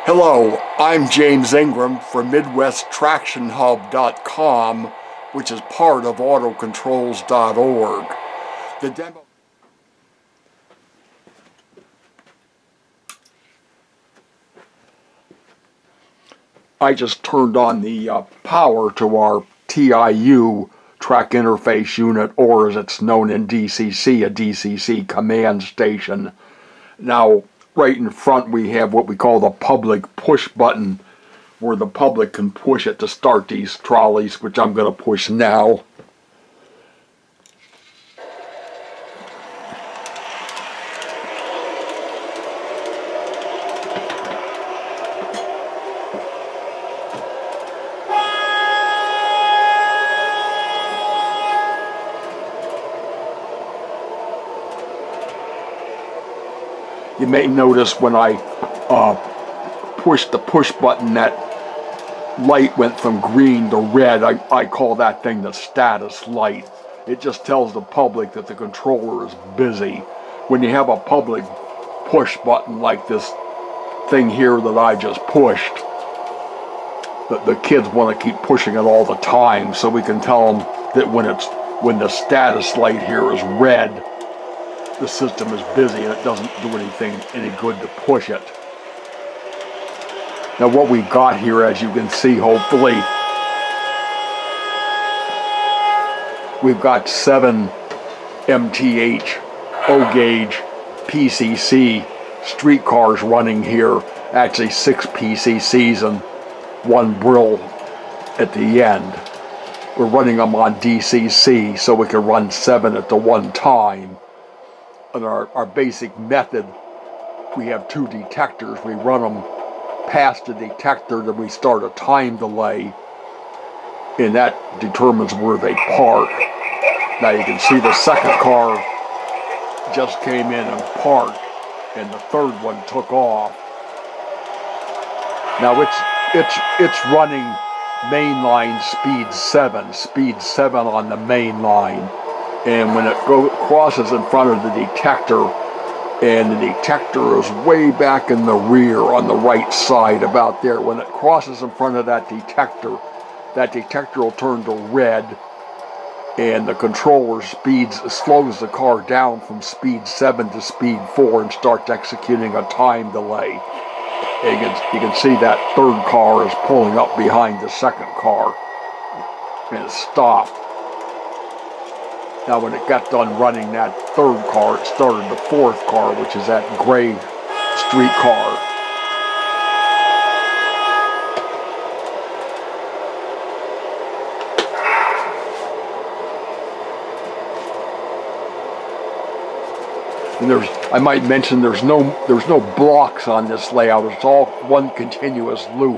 Hello, I'm James Ingram from MidwestTractionHub.com, which is part of AutoControls-dot-org. The demo. I just turned on the power to our TIU track interface unit, or as it's known in DCC, a DCC command station. Now, right in front we have what we call the public push button, where the public can push it to start these trolleys, which I'm going to push now. You may notice when I push the push button, that light went from green to red. I call that thing the status light. It just tells the public that the controller is busy. When you have a public push button like this thing here that I just pushed, the kids want to keep pushing it all the time, so we can tell them that when the status light here is red, the system is busy and it doesn't do any good to push it. Now what we got here, as you can see, hopefully, we've got 7 MTH O-gauge PCC streetcars running here. Actually 6 PCCs and 1 Brill at the end. We're running them on DCC so we can run 7 at the one time. And our basic method, we have 2 detectors. We run them past the detector, then we start a time delay, and that determines where they park. Now you can see the second car just came in and parked, and the third one took off. Now it's running mainline speed 7 on the main line. And when it crosses in front of the detector, and the detector is way back in the rear on the right side, about there, when it crosses in front of that detector will turn to red, and the controller slows the car down from speed 7 to speed 4 and starts executing a time delay. And you can see that third car is pulling up behind the second car, and it stopped. Now when it got done running that third car, it started the fourth car, which is that gray streetcar. And I might mention there's no blocks on this layout. It's all one continuous loop.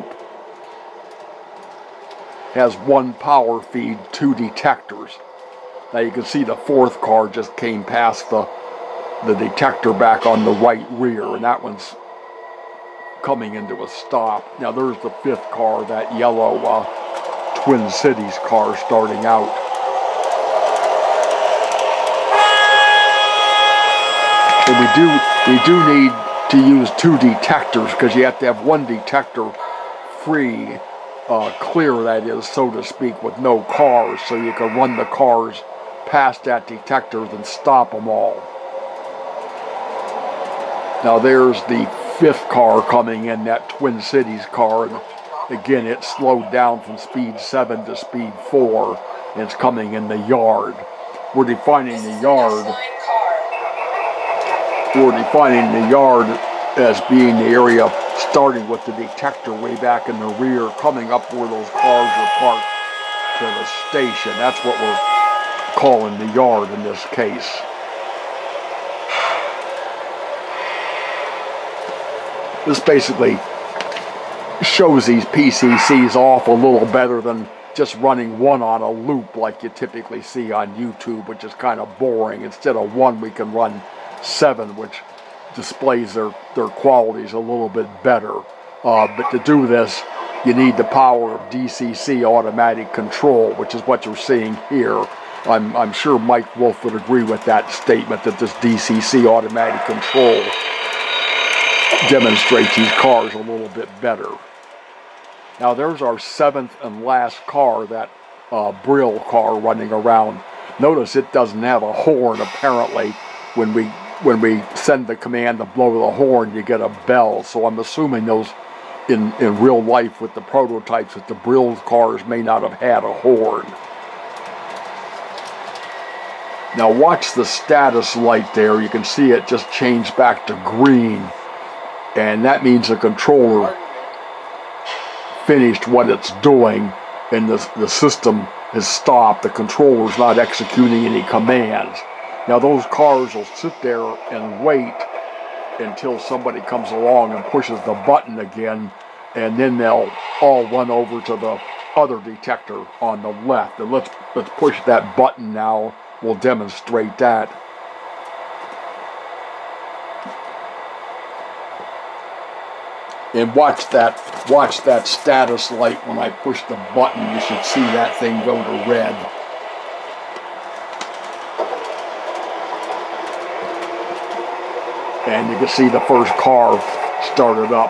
It has 1 power feed, 2 detectors. Now you can see the fourth car just came past the detector back on the right rear, and that one's coming into a stop. Now there's the 5th car, that yellow Twin Cities car starting out. And we do need to use 2 detectors, because you have to have 1 detector free, clear, that is, so to speak, with no cars, so you can run the cars past that detector and stop them all. Now there's the 5th car coming in, that Twin Cities car, and again it slowed down from speed 7 to speed 4, and it's coming in the yard. We're defining the yard as being the area starting with the detector way back in the rear, coming up where those cars are parked to the station. That's what we're calling the yard in this case. This basically shows these PCCs off a little better than just running 1 on a loop like you typically see on YouTube, which is kind of boring. Instead of 1, we can run 7, which displays their qualities a little bit better. But to do this, you need the power of DCC automatic control, which is what you're seeing here. I'm sure Mike Wolf would agree with that statement, that this DCC automatic control demonstrate these cars a little bit better. Now there's our 7th and last car, that Brill car running around. Notice it doesn't have a horn apparently. When we send the command to blow the horn, you get a bell. So I'm assuming those in real life with the prototypes that the Brill cars may not have had a horn. Now watch the status light there. You can see it just changed back to green. And that means the controller finished what it's doing and the system has stopped. The controller's not executing any commands. Now those cars will sit there and wait until somebody comes along and pushes the button again, and then they'll all run over to the other detector on the left. And let's push that button now. We'll demonstrate that. And watch that status light. When I push the button, you should see that thing go to red. And you can see the first car started up.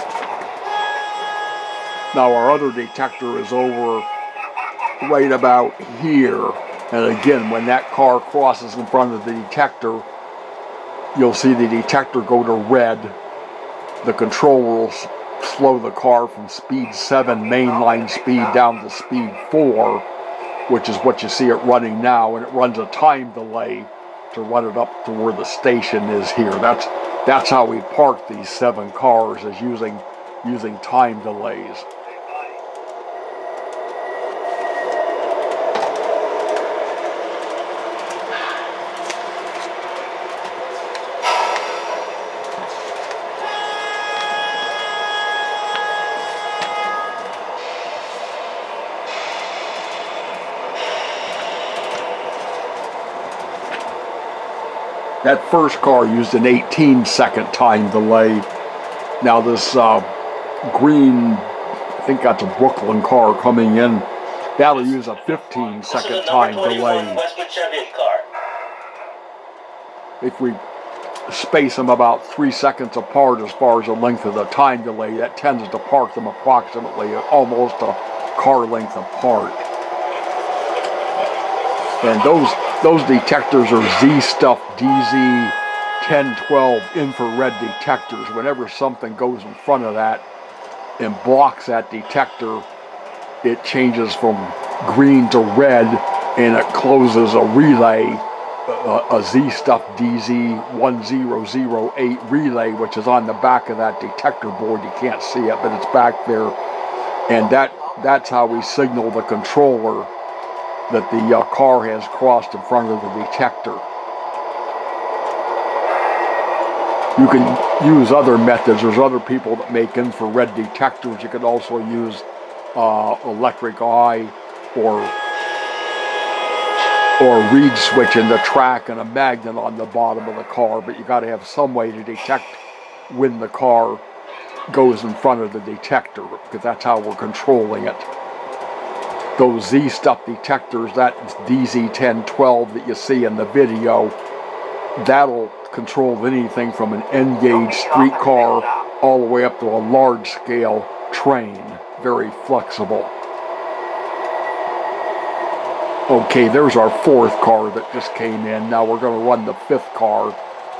Now our other detector is over right about here. And again, when that car crosses in front of the detector, you'll see the detector go to red. The controller will slow the car from speed 7 mainline speed down to speed 4, which is what you see it running now, and it runs a time delay to run it up to where the station is here. That's how we park these 7 cars, is using time delays. That first car used an 18-second time delay. Now this green, I think that's a Brooklyn car coming in, that'll use a 15-second time delay. If we space them about 3 seconds apart as far as the length of the time delay, that tends to park them approximately almost a car length apart. And those detectors are Z-Stuff DZ1012 infrared detectors. Whenever something goes in front of that and blocks that detector, it changes from green to red, and it closes a relay, a Z-Stuff DZ1008 relay, which is on the back of that detector board. You can't see it, but it's back there. And that's how we signal the controller that the car has crossed in front of the detector. You can use other methods. There's other people that make infrared detectors. You can also use electric eye or a reed switch in the track and a magnet on the bottom of the car, but you got to have some way to detect when the car goes in front of the detector, because that's how we're controlling it. Those Z-Stuff detectors, that DZ1012 that you see in the video, that'll control anything from an N-gauge streetcar all the way up to a large-scale train. Very flexible. Okay, there's our 4th car that just came in. Now we're going to run the 5th car.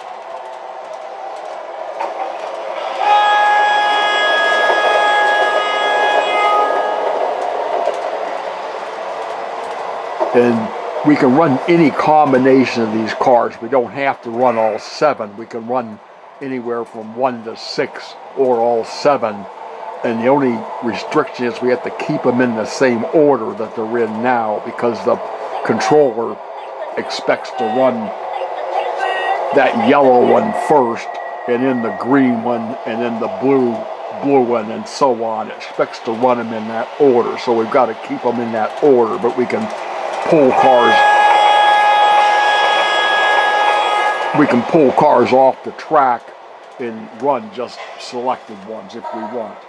And we can run any combination of these cars. We don't have to run all 7. We can run anywhere from 1 to 6 or all 7. And the only restriction is we have to keep them in the same order that they're in now, because the controller expects to run that yellow one first, and then the green one, and then the blue one, and so on. It expects to run them in that order, so we've got to keep them in that order, but we can pull cars. We can pull cars off the track and run just selected ones if we want.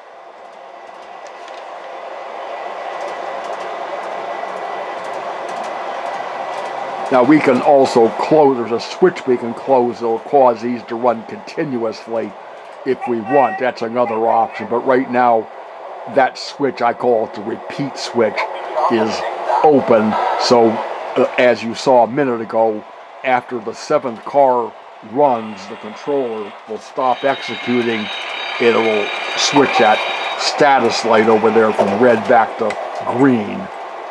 Now we can also close, there's a switch we can close that'll cause these to run continuously. if we want. That's another option. But right now, that switch, I call it the repeat switch, is open. So as you saw a minute ago, after the 7th car runs, the controller will stop executing. It will switch that status light over there from red back to green.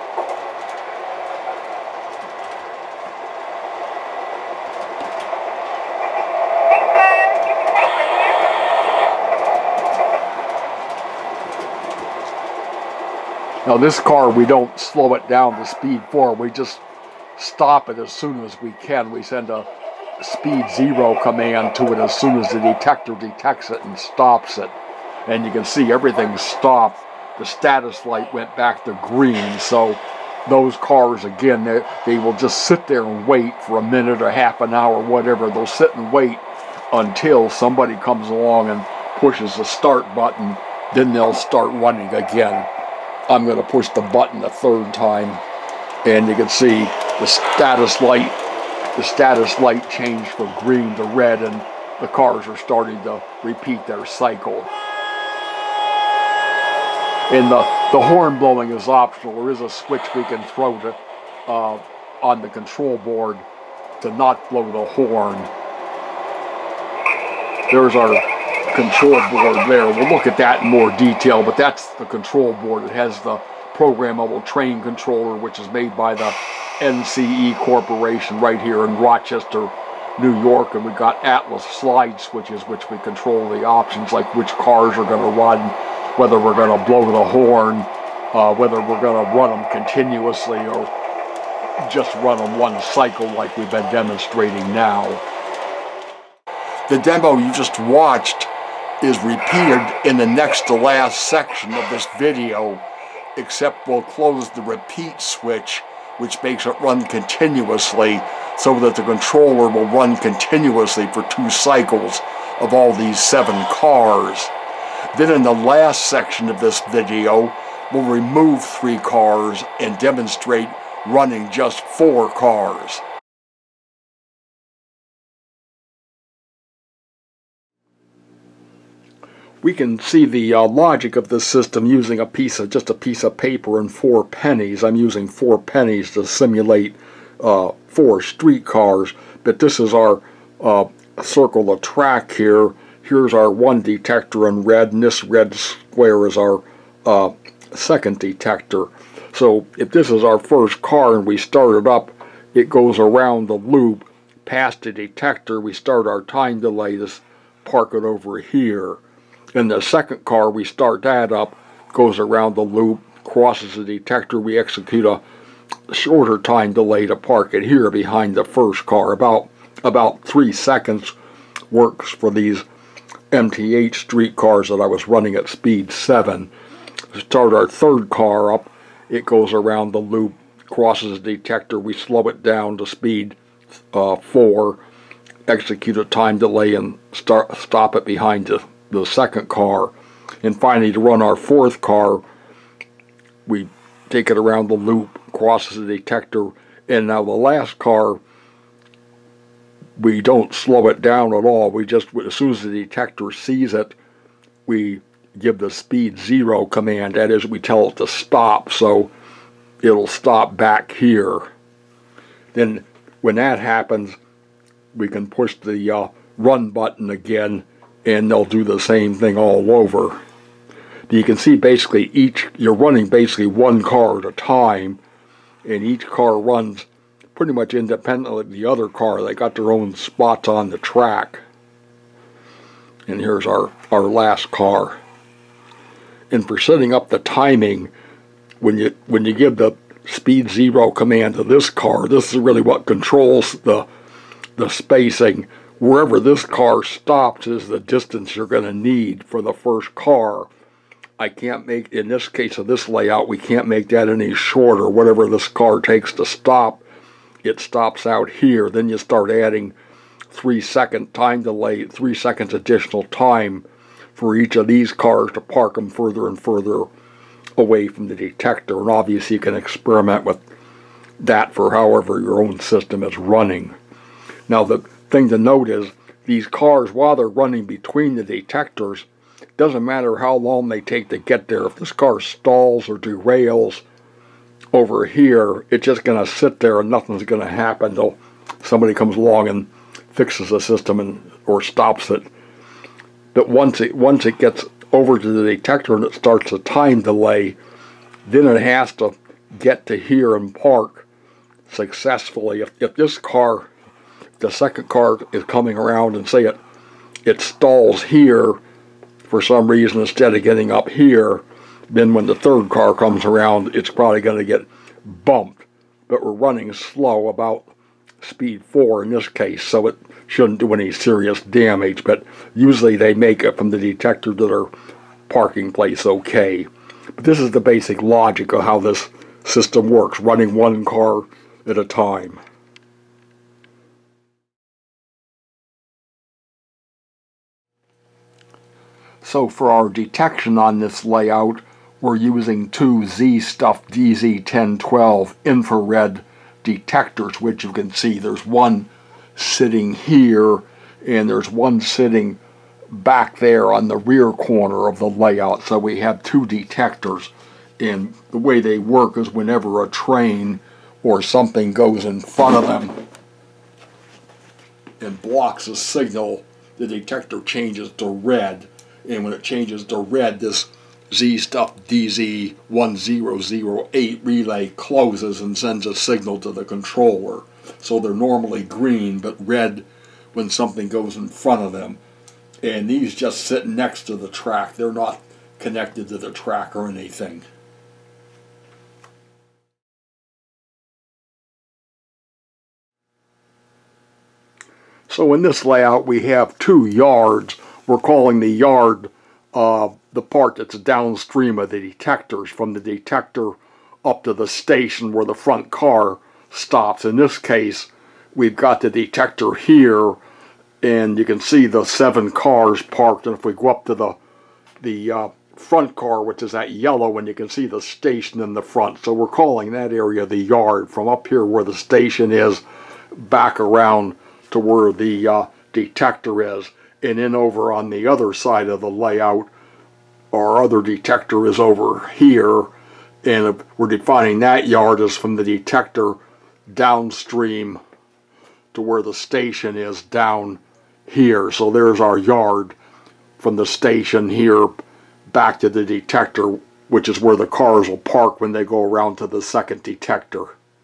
Now this car, we don't slow it down to speed 4, we just stop it as soon as we can. We send a speed 0 command to it as soon as the detector detects it and stops it. And you can see everything stopped. The status light went back to green. So those cars, again, they will just sit there and wait for a minute or half an hour, whatever. They'll sit and wait until somebody comes along and pushes the start button. Then they'll start running again. I'm going to push the button a 3rd time, and you can see the status light changed from green to red, and the cars are starting to repeat their cycle. And the horn blowing is optional. There is a switch we can throw to, on the control board to not blow the horn. There's our control board there. We'll look at that in more detail, but that's the control board. It has the programmable train controller, which is made by the NCE Corporation right here in Rochester, New York, and we got Atlas slide switches, which we control the options like which cars are going to run, whether we're going to blow the horn, whether we're going to run them continuously or just run them one cycle like we've been demonstrating now. The demo you just watched is repeated in the next to last section of this video, except we'll close the repeat switch, which makes it run continuously so that the controller will run continuously for 2 cycles of all these 7 cars. Then in the last section of this video, we'll remove 3 cars and demonstrate running just 4 cars. We can see the logic of this system using just a piece of paper and 4 pennies. I'm using 4 pennies to simulate 4 streetcars, but this is our circle of track here. Here's our 1 detector in red, and this red square is our 2nd detector. So if this is our first car and we start it up, it goes around the loop past the detector. We start our time delay to park it over here. In the 2nd car, we start that up, goes around the loop, crosses the detector. We execute a shorter time delay to park it here behind the 1st car. About 3 seconds works for these MTH streetcars that I was running at speed 7. Start our 3rd car up, it goes around the loop, crosses the detector. We slow it down to speed 4, execute a time delay, and stop it behind the 2nd car. And finally, to run our 4th car, we take it around the loop, crosses the detector, and now the last car, we don't slow it down at all. We just, as soon as the detector sees it, we give the speed 0 command. That is, we tell it to stop, so it'll stop back here. Then when that happens, we can push the run button again, and they'll do the same thing all over. You can see basically you're running basically 1 car at a time, and each car runs pretty much independently of the other car. They got their own spots on the track. And here's our last car. And for setting up the timing, when you give the speed 0 command to this car, this is really what controls the spacing. Wherever this car stops is the distance you're going to need for the 1st car. I can't make, in this case of this layout, we can't make that any shorter. Whatever this car takes to stop, it stops out here. Then you start adding 3-second time delay, 3 seconds additional time for each of these cars to park them further and further away from the detector. And obviously you can experiment with that for however your own system is running. Now the thing to note is these cars, while they're running between the detectors, doesn't matter how long they take to get there. If this car stalls or derails over here, it's just going to sit there and nothing's going to happen until somebody comes along and fixes the system or stops it. But once it gets over to the detector and it starts a time delay, then it has to get to here and park successfully. If this car, the second car is coming around and say it stalls here for some reason instead of getting up here, then when the third car comes around, it's probably going to get bumped. But we're running slow, about speed 4 in this case, so it shouldn't do any serious damage. But usually they make it from the detector to their parking place okay. But this is the basic logic of how this system works, running one car at a time. So for our detection on this layout, we're using two Z-Stuff DZ1012 infrared detectors, which you can see there's one sitting here and there's one sitting back there on the rear corner of the layout. So we have two detectors, and the way they work is whenever a train or something goes in front of them and blocks a signal, the detector changes to red. And when it changes to red, this Z-Stuff DZ1008 relay closes and sends a signal to the controller. So they're normally green, but red when something goes in front of them. And these just sit next to the track. They're not connected to the track or anything. So in this layout we have two yards. We're calling the yard the part that's downstream of the detectors, from the detector up to the station where the front car stops. In this case, we've got the detector here, and you can see the 7 cars parked. And if we go up to the front car, which is that yellow, and you can see the station in the front. So we're calling that area the yard, from up here where the station is back around to where the detector is. And then over on the other side of the layout, our other detector is over here, and we're defining that yard as from the detector downstream to where the station is down here. So there's our yard from the station here back to the detector, which is where the cars will park when they go around to the second detector.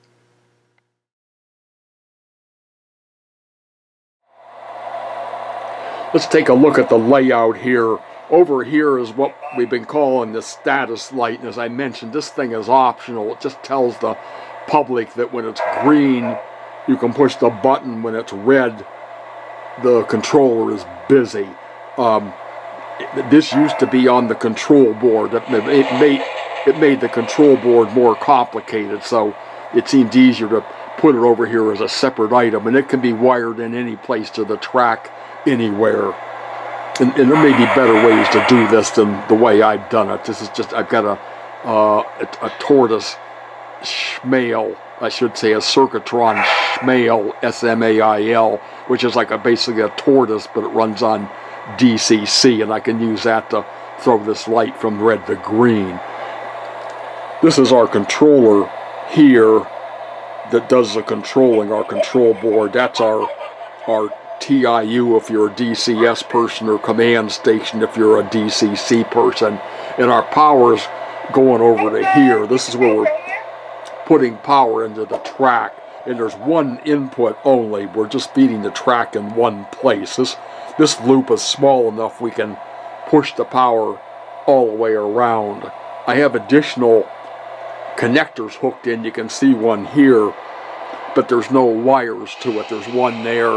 Let's take a look at the layout here. Over here is what we've been calling the status light, and as I mentioned, this thing is optional. It just tells the public that when it's green, you can push the button. When it's red, the controller is busy. This used to be on the control board. It made the control board more complicated, so it seemed easier to put it over here as a separate item, and it can be wired in any place to the track anywhere. And there may be better ways to do this than the way I've done it. This is just, I've got a tortoise Schmail, I should say a Circuitron Schmail, S-M-A-I-L, which is like basically a tortoise, but it runs on DCC, and I can use that to throw this light from red to green. This is our controller here that does the controlling, our control board. That's our TIU if you're a DCS person, or command station if you're a DCC person. And our power's going over to here. This is where we're putting power into the track, and there's one input only. We're just feeding the track in one place. This loop is small enough we can push the power all the way around. I have additional connectors hooked in. You can see one here, but there's no wires to it. There's one there,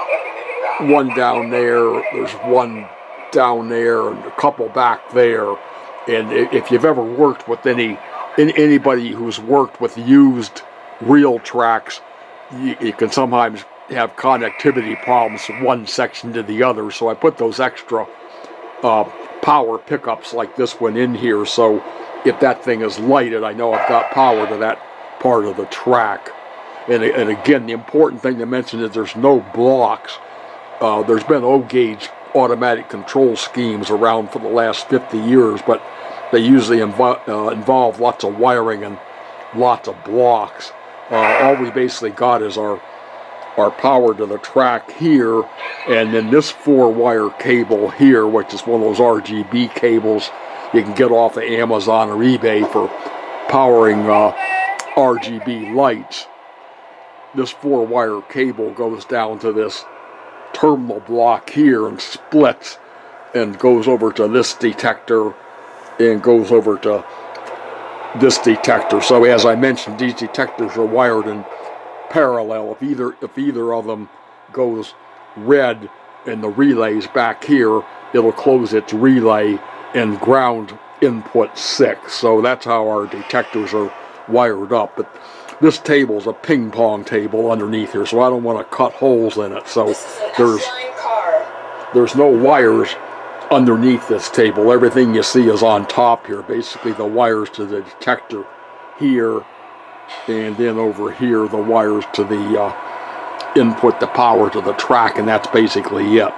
one down there, there's one down there, and a couple back there. And if you've ever worked with anybody who's worked with used Realtrax, you can sometimes have connectivity problems from one section to the other. So I put those extra power pickups like this one in here, so if that thing is lighted, I know I've got power to that part of the track. And again, the important thing to mention is there's no blocks There's been O-gauge automatic control schemes around for the last 50 years, but they usually involve lots of wiring and lots of blocks. All we basically got is our power to the track here, and then this 4-wire cable here, which is one of those RGB cables you can get off of Amazon or eBay for powering RGB lights. This 4-wire cable goes down to this terminal block here and splits and goes over to this detector and goes over to this detector. So as I mentioned, these detectors are wired in parallel. If either of them goes red and the relay's back here, it'll close its relay and ground input 6. So that's how our detectors are wired up. But this table's a ping pong table underneath here, so I don't want to cut holes in it. So there's no wires underneath this table. Everything you see is on top here. Basically the wires to the detector here, and then over here the wires to the input the power to the track, and that's basically it.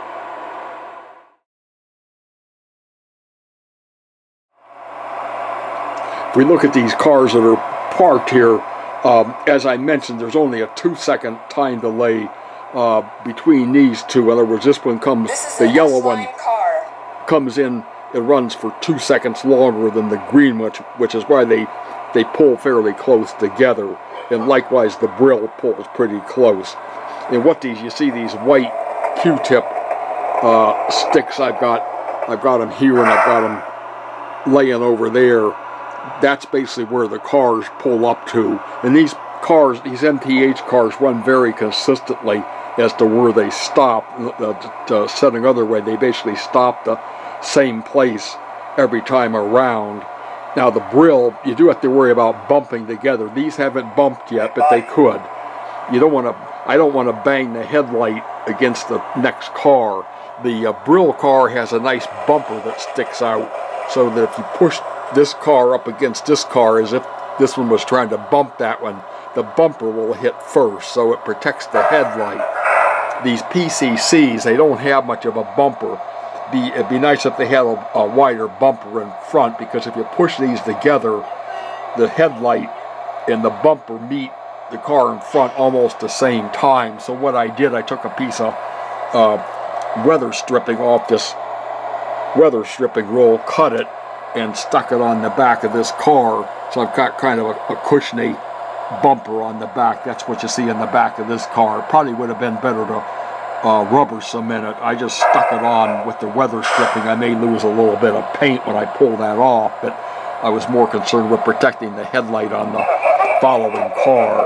If we look at these cars that are parked here, as I mentioned, there's only a 2-second time delay between these two. In other words, this one comes, the yellow one comes in, it runs for 2 seconds longer than the green one, which is why they pull fairly close together. And likewise, the brill pulls pretty close. And what you see these white Q-tip sticks I've got them here and I've got them laying over there. That's basically where the cars pull up to. And these cars, these MTH cars, run very consistently as to where they stop. Said another way, they basically stop the same place every time around. Now the brill, you do have to worry about bumping together. These haven't bumped yet, but they could. You don't want to. I don't want to bang the headlight against the next car. The brill car has a nice bumper that sticks out, so that if you push this car up against this car as if this one was trying to bump that one, the bumper will hit first, so it protects the headlight. These PCCs, they don't have much of a bumper. It'd be nice if they had a wider bumper in front, because if you push these together, the headlight and the bumper meet the car in front almost the same time. So what I did, I took a piece of weather stripping off this weather stripping roll, cut it, and stuck it on the back of this car. So I've got kind of a cushiony bumper on the back. That's what you see in the back of this car. It probably would have been better to rubber cement it. I just stuck it on with the weather stripping. I may lose a little bit of paint when I pull that off, but I was more concerned with protecting the headlight on the following car.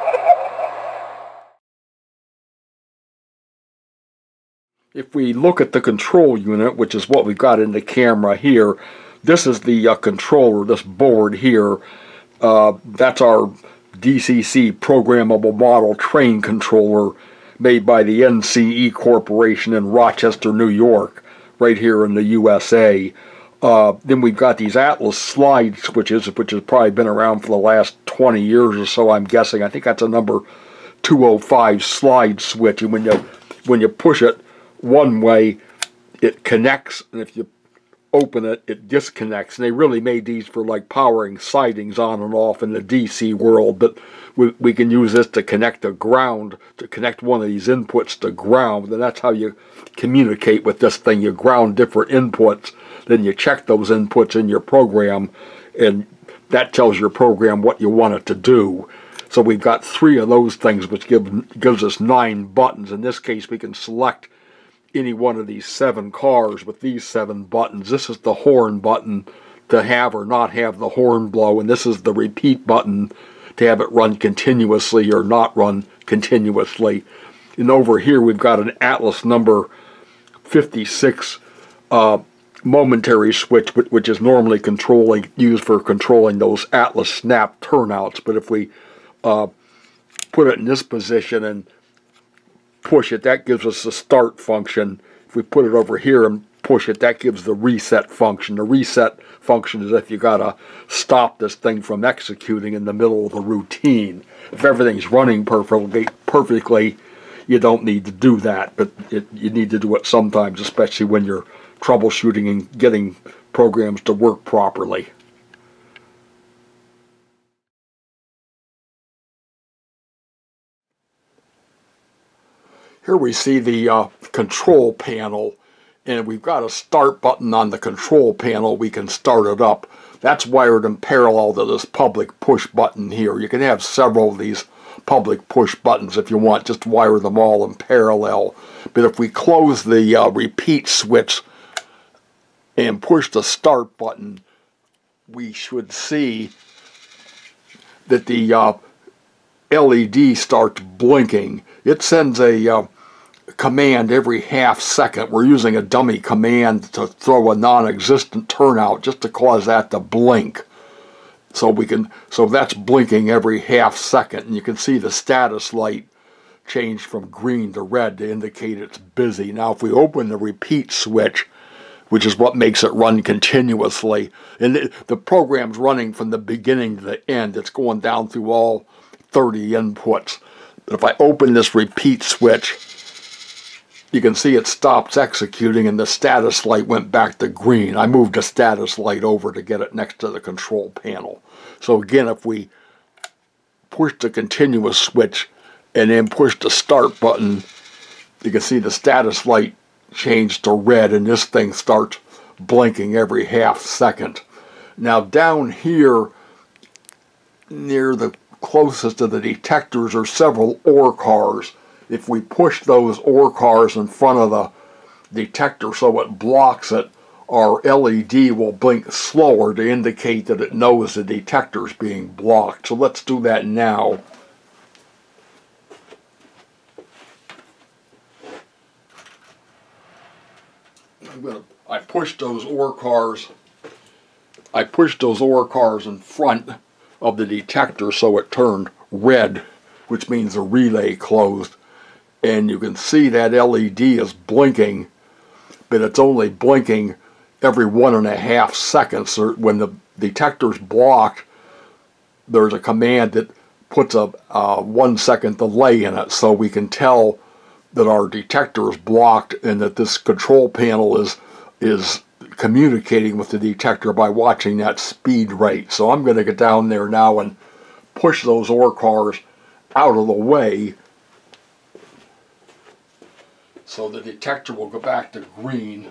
If we look at the control unit, which is what we've got in the camera here, this is the controller, this board here. That's our DCC Programmable Model Train Controller, made by the NCE Corporation in Rochester, New York, right here in the USA. Then we've got these Atlas slide switches, which has probably been around for the last 20 years or so, I'm guessing. I think that's a number 205 slide switch, and when you push it one way, it connects, and if you open it, it disconnects. And they really made these for like powering sidings on and off in the DC world, but we can use this to connect to ground, to connect one of these inputs to ground, and that's how you communicate with this thing. You ground different inputs, then you check those inputs in your program, and that tells your program what you want it to do. So we've got 3 of those things, which gives us 9 buttons. In this case, we can select any one of these 7 cars with these 7 buttons. This is the horn button to have or not have the horn blow, and this is the repeat button to have it run continuously or not run continuously. And over here we've got an Atlas number 56 momentary switch, which is normally used for controlling those Atlas snap turnouts. But if we put it in this position and push it, that gives us the start function. If we put it over here and push it, that gives the reset function. The reset function is if you gotta stop this thing from executing in the middle of the routine. If everything's running perfectly, you don't need to do that, but you need to do it sometimes, especially when you're troubleshooting and getting programs to work properly. Here we see the control panel, and we've got a start button on the control panel. We can start it up. That's wired in parallel to this public push button here. You can have several of these public push buttons if you want, just wire them all in parallel. But if we close the repeat switch and push the start button, we should see that the LED starts blinking. It sends a command every half second. We're using a dummy command to throw a non-existent turnout just to cause that to blink. So that's blinking every half second, and you can see the status light change from green to red to indicate it's busy. Now if we open the repeat switch, which is what makes it run continuously, and the program's running from the beginning to the end. It's going down through all 30 inputs. But if I open this repeat switch, you can see it stops executing and the status light went back to green. I moved the status light over to get it next to the control panel. So again, if we push the continuous switch and then push the start button, you can see the status light change to red, and this thing starts blinking every half second. Now down here near the closest to the detectors are several ore cars. If we push those ore cars in front of the detector so it blocks it, our LED will blink slower to indicate that it knows the detector is being blocked. So let's do that now. I pushed those ore cars in front of the detector so it turned red, which means the relay closed. And you can see that LED is blinking, but it's only blinking every 1.5 seconds. When the detector's blocked, there's a command that puts a 1 second delay in it, so we can tell that our detector is blocked and that this control panel is communicating with the detector by watching that speed rate. So I'm going to get down there now and push those ore cars out of the way so the detector will go back to green.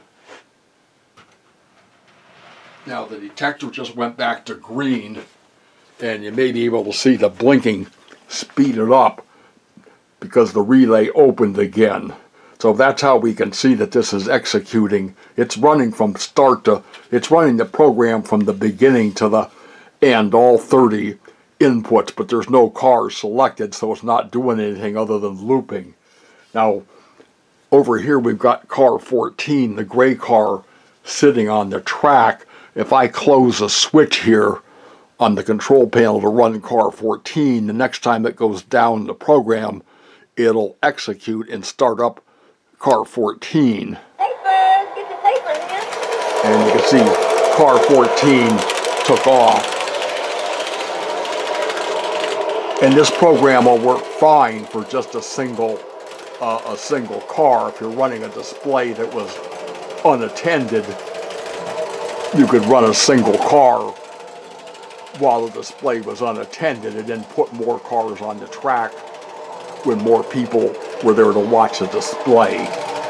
Now the detector just went back to green, and you may be able to see the blinking speeded up because the relay opened again. So that's how we can see that this is executing. It's running from start to, it's running the program from the beginning to the end, all 30 inputs, but there's no cars selected, so it's not doing anything other than looping. Now, over here we've got car 14, the gray car, sitting on the track. If I close a switch here on the control panel to run car 14, the next time it goes down the program, it'll execute and start up car 14. Hey bud, get the paper in. And you can see car 14 took off. And this program will work fine for just a single car. If you're running a display that was unattended, you could run a single car while the display was unattended and then put more cars on the track when more people were there to watch the display.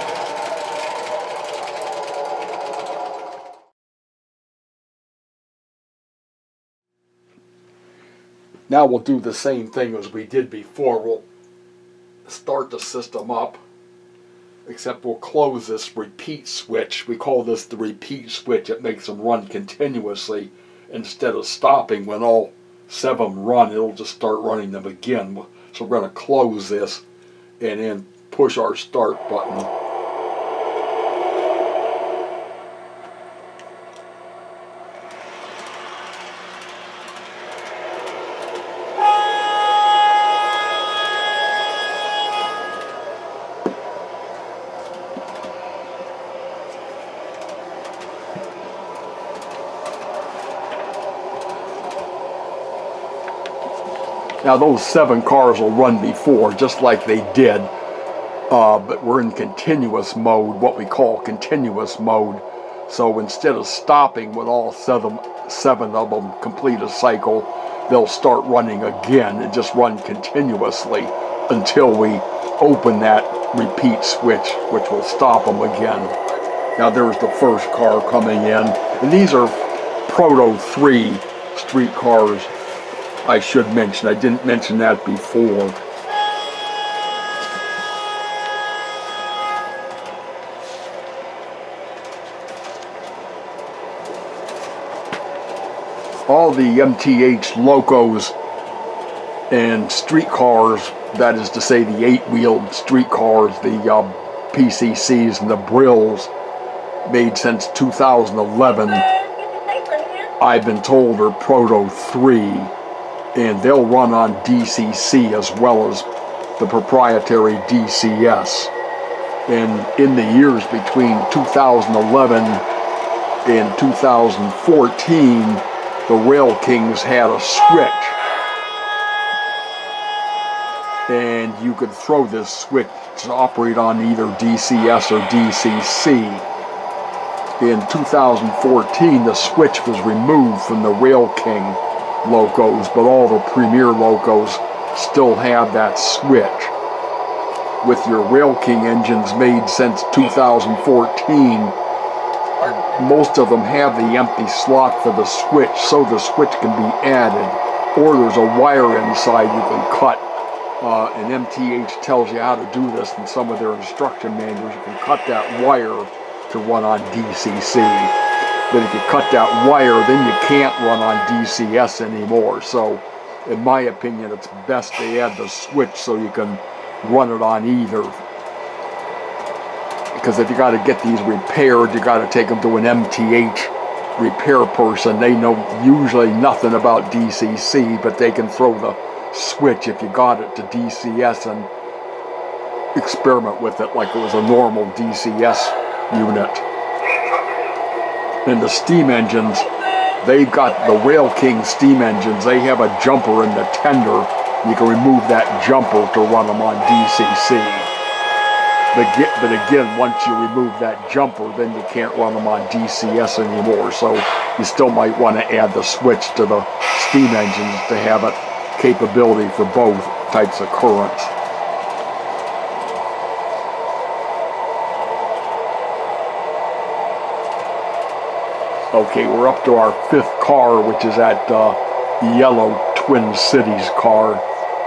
Now we'll do the same thing as we did before. We'll start the system up, except we'll close this repeat switch. We call this the repeat switch. It makes them run continuously. Instead of stopping when all 7 run, it'll just start running them again. So we're going to close this and then push our start button. Now those 7 cars will run before, just like they did. but we're in continuous mode, what we call continuous mode. So instead of stopping when all seven of them complete a cycle, they'll start running again and just run continuously until we open that repeat switch, which will stop them again. Now there's the first car coming in, and these are Proto 3 Streetcars, I should mention. I didn't mention that before. All the MTH locos and streetcars, that is to say the 8-wheeled streetcars, the PCCs and the Brills, made since 2011, I've been told are Proto 3, and they'll run on DCC as well as the proprietary DCS. And in the years between 2011 and 2014, the Rail Kings had a switch, and you could throw this switch to operate on either DCS or DCC. In 2014, the switch was removed from the Rail King locos, but all the Premier locos still have that switch. With your Rail King engines made since 2014, most of them have the empty slot for the switch, so the switch can be added, or there's a wire inside you can cut. And MTH tells you how to do this in some of their instruction manuals. You can cut that wire to run on DCC, but if you cut that wire, then you can't run on DCS anymore. So in my opinion, it's best to add the switch so you can run it on either. Because if you got to get these repaired, you got to take them to an MTH repair person. They know usually nothing about DCC, but they can throw the switch if you got it to DCS and experiment with it like it was a normal DCS unit. And the steam engines, they've got the Rail King steam engines. They have a jumper in the tender. You can remove that jumper to run them on DCC. But again, once you remove that jumper, then you can't run them on DCS anymore. So you still might want to add the switch to the steam engines to have it capability for both types of currents. Okay, we're up to our 5th car, which is that yellow Twin Cities car.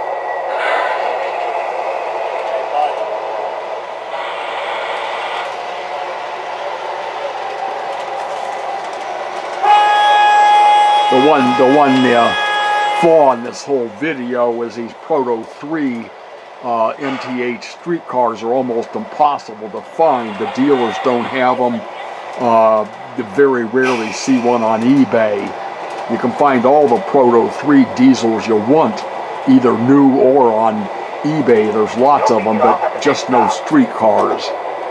The one flaw in this whole video is these Proto 3 MTH streetcars are almost impossible to find. The dealers don't have them. You very rarely see one on eBay. You can find all the Proto 3 diesels you want, either new or on eBay. There's lots of them, but just no streetcars.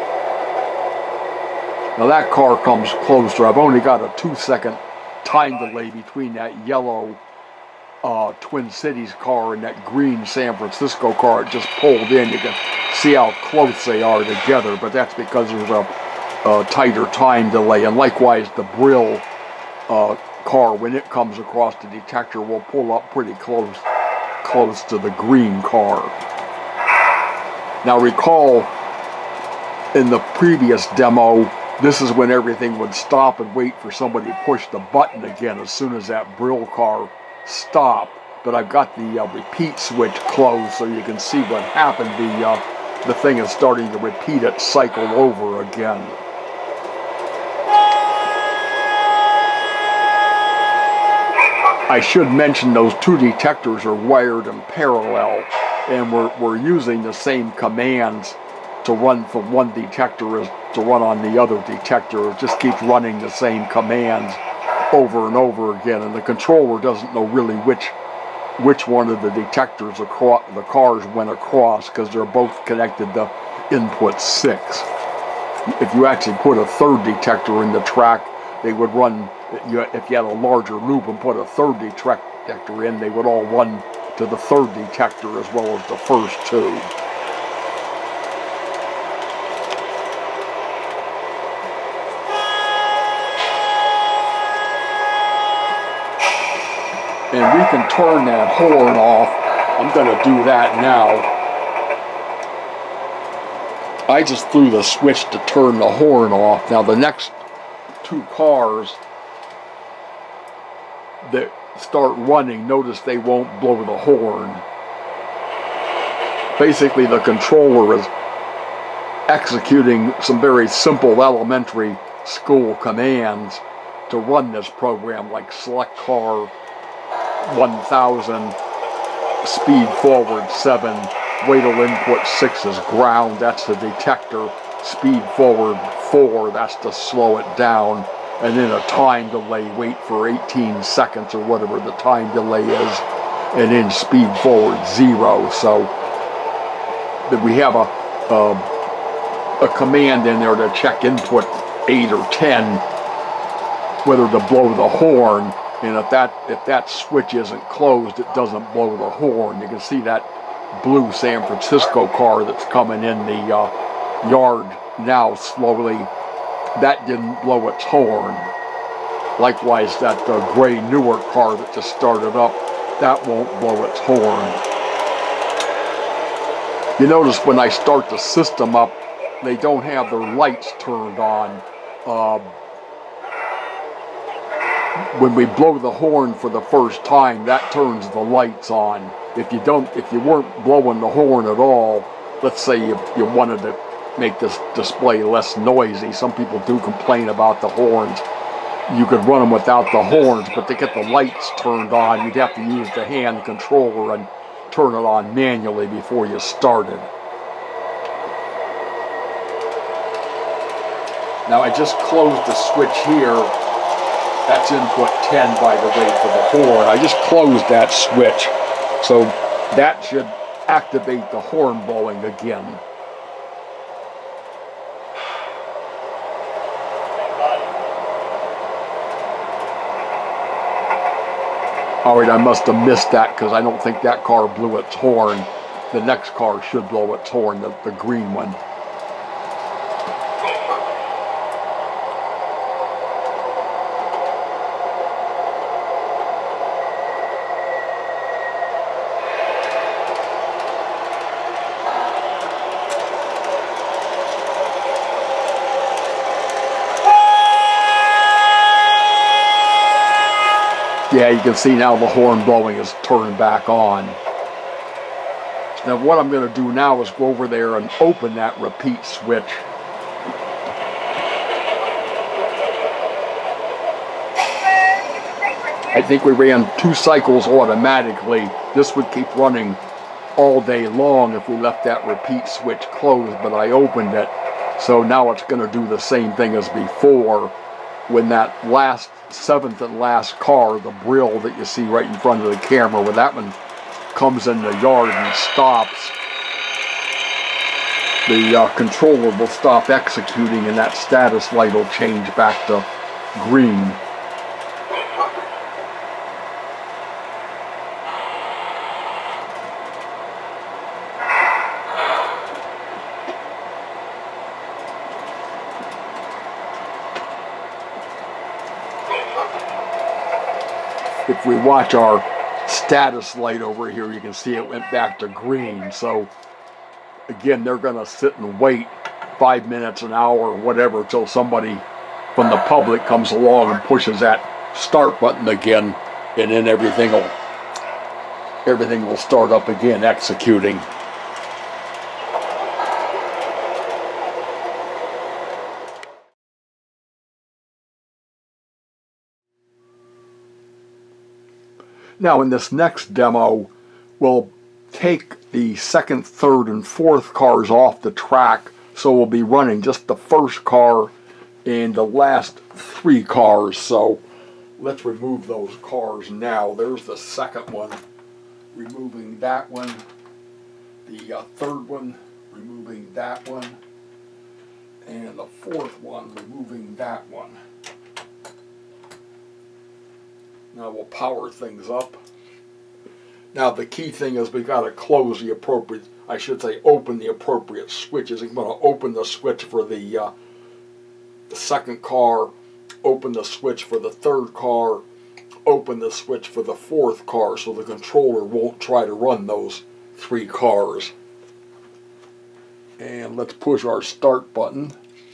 Now that car comes closer. I've only got a 2-second time delay between that yellow Twin Cities car and that green San Francisco car it just pulled in. You can see how close they are together, but that's because there's a tighter time delay. And likewise, the Brill car, when it comes across the detector, will pull up pretty close to the green car. Now recall, in the previous demo, this is when everything would stop and wait for somebody to push the button again as soon as that Brill car stopped. But I've got the repeat switch closed so you can see what happened. The thing is starting to repeat its cycle over again. I should mention those two detectors are wired in parallel, and we're using the same commands to run from one detector as to run on the other detector. It just keeps running the same commands over and over again, and the controller doesn't know really which one of the detectors the cars went across, because they're both connected to input 6. If you actually put a third detector in the track, they would run, if you had a larger loop and put a third detector in, they would all run to the third detector as well as the first two. And we can turn that horn off. I'm going to do that now. I just threw the switch to turn the horn off. Now the next two cars that start running, notice they won't blow the horn. Basically the controller is executing some very simple elementary school commands to run this program, like select car 1000, speed forward 7, waitle input 6 is ground, that's the detector, speed forward 4, that's to slow it down, and then a time delay, wait for 18 seconds or whatever the time delay is, and then speed forward 0. So that we have a command in there to check input 8 or 10 whether to blow the horn, and if that switch isn't closed, it doesn't blow the horn. You can see that blue San Francisco car that's coming in the yard now slowly, that didn't blow its horn. Likewise, that gray Newark car that just started up, that won't blow its horn. You notice when I start the system up, they don't have their lights turned on. When we blow the horn for the first time, that turns the lights on. If you weren't blowing the horn at all, let's say you wanted to make this display less noisy. Some people do complain about the horns. You could run them without the horns, but to get the lights turned on, you'd have to use the hand controller and turn it on manually before you started. Now I just closed the switch here. That's input 10, by the way, for the horn. I just closed that switch, so that should activate the horn blowing again. Alright, I must have missed that because I don't think that car blew its horn. The next car should blow its horn, the green one. Yeah, you can see now the horn blowing is turned back on. Now what I'm going to do now is go over there and open that repeat switch. I think we ran 2 cycles automatically. This would keep running all day long if we left that repeat switch closed, but I opened it. So now it's going to do the same thing as before. When that last 7th and last car, the brill that you see right in front of the camera, when that one comes in the yard and stops, the controller will stop executing and that status light will change back to green. If we watch our status light over here, you can see it went back to green. So again, they're going to sit and wait 5 minutes, an hour, whatever, till somebody from the public comes along and pushes that start button again, and then everything will start up again, executing. Now in this next demo, we'll take the 2nd, 3rd, and 4th cars off the track, so we'll be running just the first car and the last 3 cars. So let's remove those cars now. There's the 2nd one, removing that one. The 3rd one, removing that one. And the 4th one, removing that one. Now we'll power things up. Now the key thing is we got to close the appropriate, I should say open the appropriate switches. I'm going to open the switch for the 2nd car, open the switch for the 3rd car, open the switch for the fourth car so the controller won't try to run those 3 cars. And let's push our start button.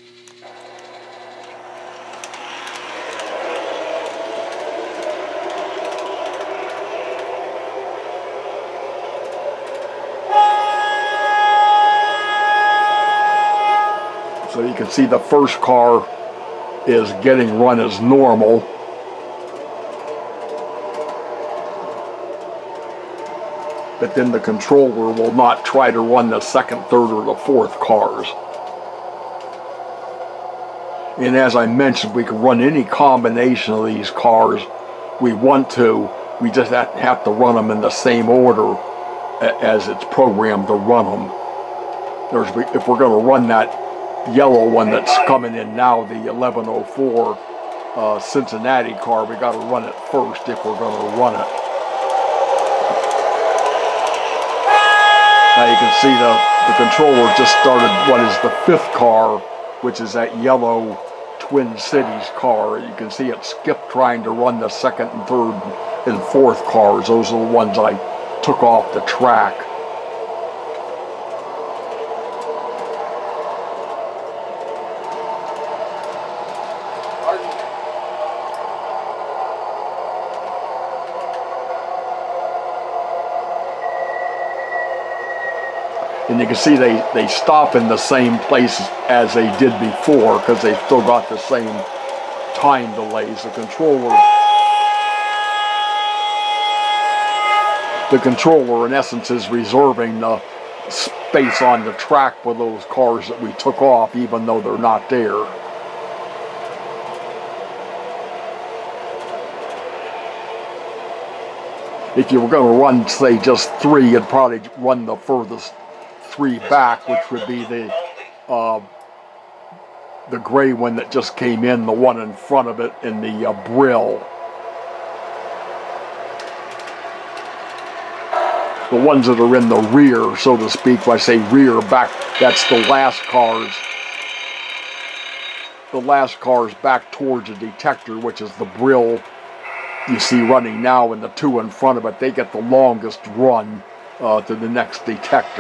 So you can see the first car is getting run as normal. But then the controller will not try to run the second, third, or the fourth cars. And as I mentioned, we can run any combination of these cars we want to. We just have to run them in the same order as it's programmed to run them. If we're going to run that yellow one that's coming in now, the 1104 Cincinnati car, we got to run it first if we're going to run it. Now you can see the controller just started what is the 5th car, which is that yellow Twin Cities car. You can see it skipped trying to run the 2nd and 3rd and 4th cars. Those are the ones I took off the track. And you can see they stop in the same place as they did before because they've still got the same time delays. The controller in essence is reserving the space on the track for those cars that we took off, even though they're not there. If you were going to run, say, just 3, you'd probably run the furthest 3 back, which would be the gray one that just came in, the one in front of it, in the brill. The ones that are in the rear, so to speak, when I say rear, back, that's the last cars. The last cars back towards the detector, which is the brill you see running now, and the 2 in front of it, they get the longest run to the next detector.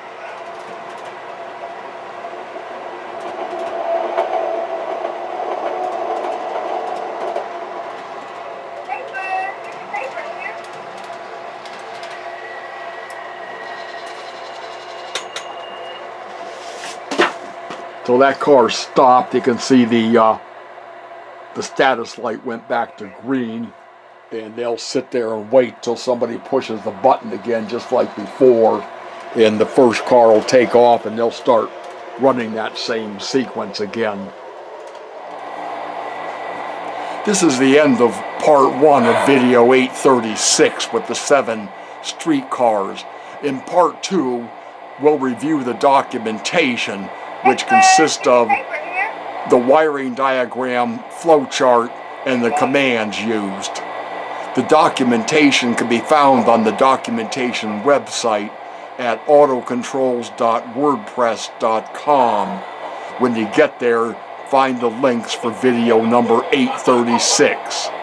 So that car stopped. You can see the status light went back to green, and they'll sit there and wait till somebody pushes the button again, just like before, and the first car will take off and they'll start running that same sequence again. This is the end of part 1 of video 836 with the 7 streetcars. In part 2, we'll review the documentation, which consists of the wiring diagram, flowchart, and the commands used. The documentation can be found on the documentation website at AutoControls-dot-wordpress.com. When you get there, find the links for video number 836.